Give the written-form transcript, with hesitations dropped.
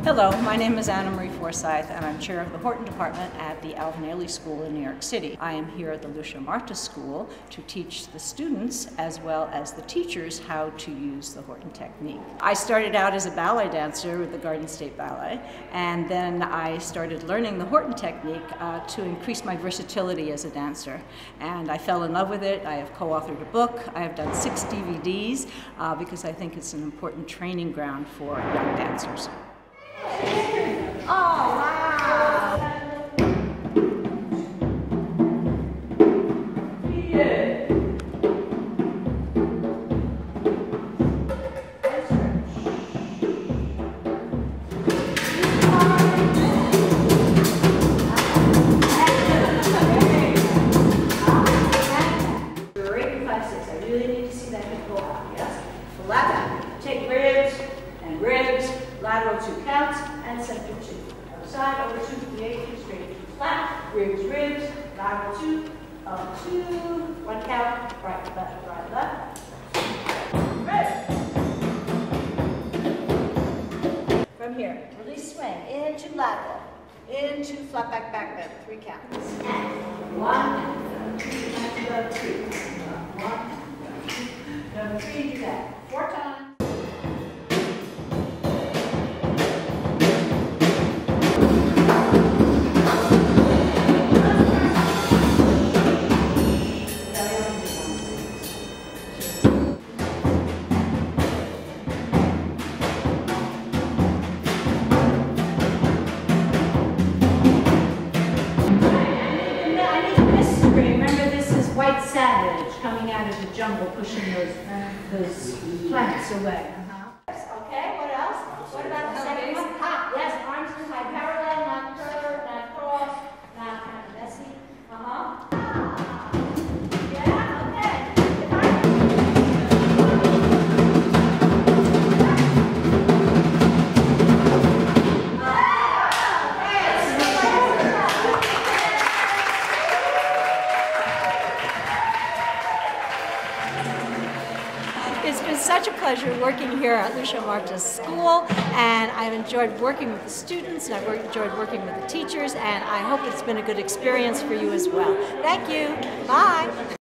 Hello, my name is Anna Marie Forsyth and I'm chair of the Horton Department at the Alvin Ailey School in New York City. I am here at the Lucia Marta School to teach the students as well as the teachers how to use the Horton technique. I started out as a ballet dancer with the Garden State Ballet, and then I started learning the Horton technique to increase my versatility as a dancer. And I fell in love with it. I have co-authored a book. I have done 6 DVDs because I think it's an important training ground for young dancers. Oh, wow! Yeah. I really need to see that hip go out, yes? Flat back. Take ribs and ribs, lateral 2 counts, and center 2. Other side, over 2, create 2, straight 2, flat, ribs, ribs, lateral 2, up 2, 1 count, right, left. Ribs. From here, release swing, into lateral, into flat back, back bend, 3 counts. And 1, 2, 3. 1, number 3, do that 4 times. White Savage coming out of the jungle, pushing those plants away. Okay, what else? What about the second one? Ha, yes, arms behind parallel, not curved, not cross, not kind of messy. Yeah, okay. It's been such a pleasure working here at Lucia Marta School, and I've enjoyed working with the students, and I've enjoyed working with the teachers, and I hope it's been a good experience for you as well. Thank you. Bye.